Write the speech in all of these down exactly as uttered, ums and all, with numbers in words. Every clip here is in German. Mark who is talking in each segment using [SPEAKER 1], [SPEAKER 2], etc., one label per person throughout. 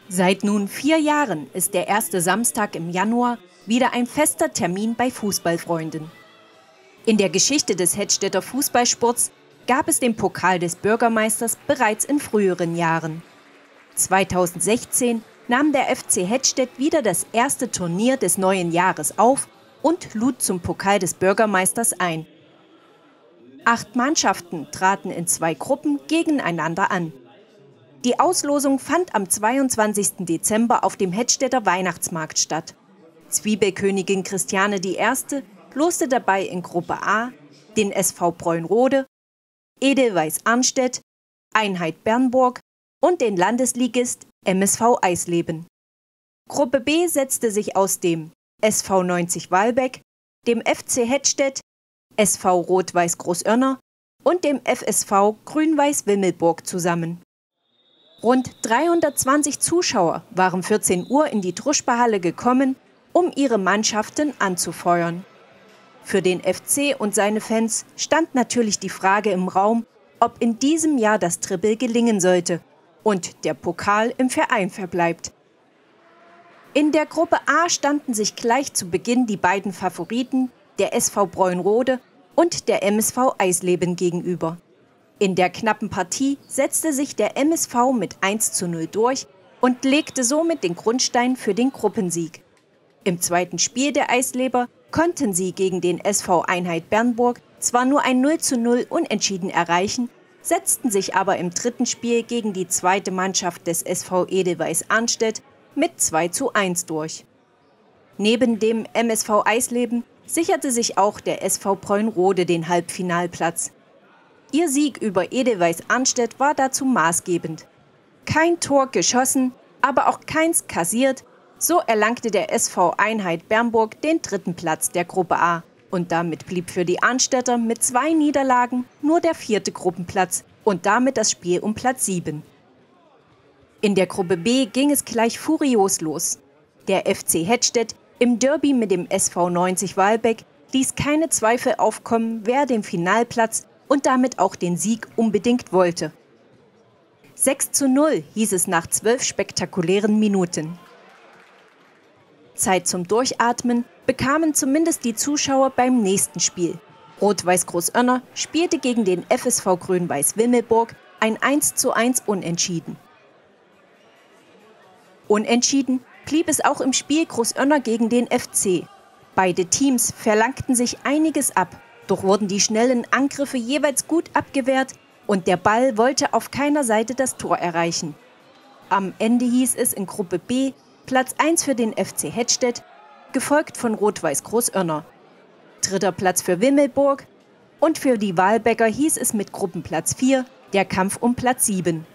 [SPEAKER 1] Seit nun vier Jahren ist der erste Samstag im Januar wieder ein fester Termin bei Fußballfreunden. In der Geschichte des Hedstedter Fußballsports gab es den Pokal des Bürgermeisters bereits in früheren Jahren. zweitausendsechzehn nahm der F C Hedstedt wieder das erste Turnier des neuen Jahres auf und lud zum Pokal des Bürgermeisters ein. Acht Mannschaften traten in zwei Gruppen gegeneinander an. Die Auslosung fand am zweiundzwanzigsten Dezember auf dem Hedstedter Weihnachtsmarkt statt. Zwiebelkönigin Christiane die Erste loste dabei in Gruppe A den S V Bräunrode, Edelweiss Arnstedt, Einheit Bernburg und den Landesligist M S V Eisleben. Gruppe B setzte sich aus dem S V neunzig Walbeck, dem F C Hedstedt, S V Rot-Weiß Großoerner und dem F S V Grün-Weiß Wimmelburg zusammen. Rund dreihundertzwanzig Zuschauer waren vierzehn Uhr in die Druschbahalle gekommen, um ihre Mannschaften anzufeuern. Für den F C und seine Fans stand natürlich die Frage im Raum, ob in diesem Jahr das Triple gelingen sollte und der Pokal im Verein verbleibt. In der Gruppe A standen sich gleich zu Beginn die beiden Favoriten, der S V Bräunrode und der M S V Eisleben gegenüber. In der knappen Partie setzte sich der M S V mit eins zu null durch und legte somit den Grundstein für den Gruppensieg. Im zweiten Spiel der Eisleber konnten sie gegen den S V Einheit Bernburg zwar nur ein null zu null Unentschieden erreichen, setzten sich aber im dritten Spiel gegen die zweite Mannschaft des S V Edelweiss Arnstedt mit zwei zu eins durch. Neben dem M S V Eisleben sicherte sich auch der S V Bräunrode den Halbfinalplatz. Ihr Sieg über Edelweiss Arnstedt war dazu maßgebend. Kein Tor geschossen, aber auch keins kassiert, so erlangte der S V Einheit Bernburg den dritten Platz der Gruppe A. Und damit blieb für die Arnstädter mit zwei Niederlagen nur der vierte Gruppenplatz und damit das Spiel um Platz sieben. In der Gruppe B ging es gleich furios los. Der F C Hedstedt im Derby mit dem S V neunzig Walbeck ließ keine Zweifel aufkommen, wer den Finalplatz und damit auch den Sieg unbedingt wollte. sechs zu null hieß es nach zwölf spektakulären Minuten. Zeit zum Durchatmen bekamen zumindest die Zuschauer beim nächsten Spiel. Rot-Weiß Großoerner spielte gegen den F S V Grün-Weiß Wimmelburg ein eins zu eins Unentschieden. Unentschieden blieb es auch im Spiel Großoerner gegen den F C. Beide Teams verlangten sich einiges ab, doch wurden die schnellen Angriffe jeweils gut abgewehrt und der Ball wollte auf keiner Seite das Tor erreichen. Am Ende hieß es in Gruppe B Platz eins für den F C Hedstedt, gefolgt von Rot-Weiß Großoerner. Dritter Platz für Wimmelburg und für die Walbecker hieß es mit Gruppenplatz vier der Kampf um Platz sieben.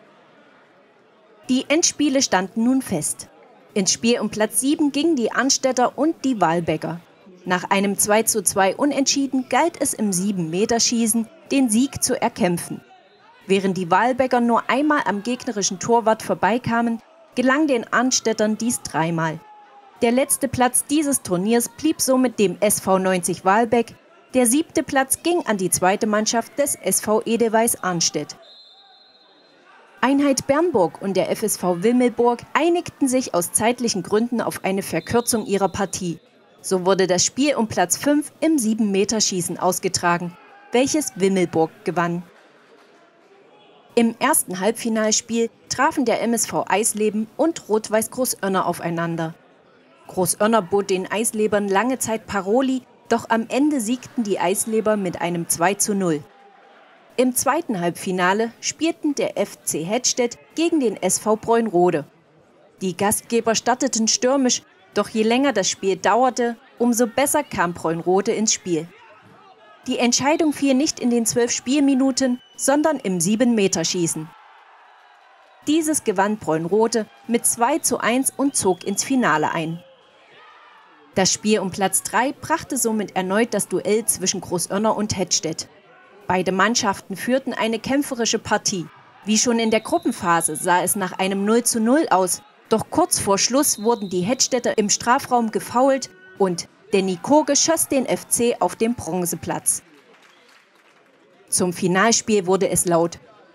[SPEAKER 1] Die Endspiele standen nun fest. Ins Spiel um Platz sieben gingen die Arnstädter und die Walbecker. Nach einem zwei zu zwei Unentschieden galt es im sieben-Meter-Schießen, den Sieg zu erkämpfen. Während die Walbecker nur einmal am gegnerischen Torwart vorbeikamen, gelang den Arnstädtern dies dreimal. Der letzte Platz dieses Turniers blieb somit dem S V neunzig Walbeck, der siebte Platz ging an die zweite Mannschaft des S V Edelweiss Arnstedt. Einheit Bernburg und der F S V Wimmelburg einigten sich aus zeitlichen Gründen auf eine Verkürzung ihrer Partie. So wurde das Spiel um Platz fünf im sieben-Meter-Schießen ausgetragen, welches Wimmelburg gewann. Im ersten Halbfinalspiel trafen der M S V Eisleben und Rot-Weiß Großoerner aufeinander. Großoerner bot den Eislebern lange Zeit Paroli, doch am Ende siegten die Eisleber mit einem zwei zu null. Im zweiten Halbfinale spielten der F C Hedstedt gegen den S V Bräunrode. Die Gastgeber starteten stürmisch, doch je länger das Spiel dauerte, umso besser kam Bräunrode ins Spiel. Die Entscheidung fiel nicht in den zwölf Spielminuten, sondern im sieben-Meter-Schießen. Dieses gewann Bräunrode mit zwei zu eins und zog ins Finale ein. Das Spiel um Platz drei brachte somit erneut das Duell zwischen Großoerner und Hedstedt. Beide Mannschaften führten eine kämpferische Partie. Wie schon in der Gruppenphase sah es nach einem null zu null aus, doch kurz vor Schluss wurden die Hedstädter im Strafraum gefoult und Danny Koge schoss den F C auf den Bronzeplatz. Zum Finalspiel wurde es laut.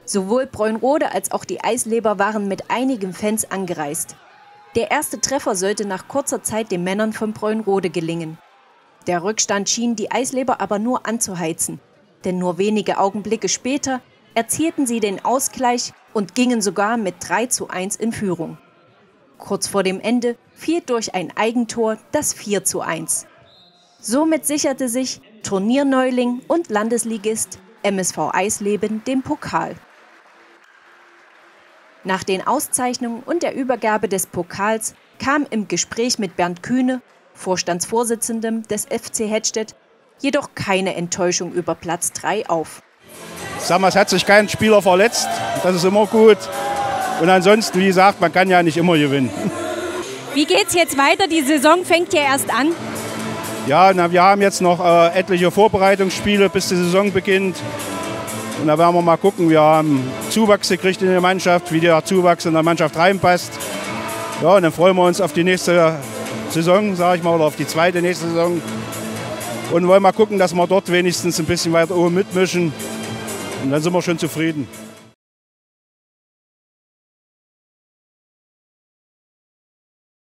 [SPEAKER 1] Sowohl Bräunrode als auch die Eisleber waren mit einigen Fans angereist. Der erste Treffer sollte nach kurzer Zeit den Männern von Bräunrode gelingen. Der Rückstand schien die Eisleber aber nur anzuheizen, denn nur wenige Augenblicke später erzielten sie den Ausgleich und gingen sogar mit drei zu eins in Führung. Kurz vor dem Ende fiel durch ein Eigentor das vier zu eins. Somit sicherte sich Turnierneuling und Landesligist M S V Eisleben den Pokal. Nach den Auszeichnungen und der Übergabe des Pokals kam im Gespräch mit Bernd Kühne, Vorstandsvorsitzendem des F C Hedstedt, jedoch keine Enttäuschung über Platz drei auf.
[SPEAKER 2] Sag mal, es hat sich kein Spieler verletzt, das ist immer gut. Und ansonsten, wie gesagt, man kann ja nicht immer gewinnen.
[SPEAKER 3] Wie geht's jetzt weiter? Die Saison fängt ja erst an.
[SPEAKER 2] Ja, na, wir haben jetzt noch äh, etliche Vorbereitungsspiele, bis die Saison beginnt. Und da werden wir mal gucken. Wir haben Zuwachs gekriegt in der Mannschaft, wie der Zuwachs in der Mannschaft reinpasst. Ja, und dann freuen wir uns auf die nächste Saison, sage ich mal, oder auf die zweite nächste Saison. Und wollen mal gucken, dass wir dort wenigstens ein bisschen weiter oben mitmischen. Und dann sind wir schon zufrieden.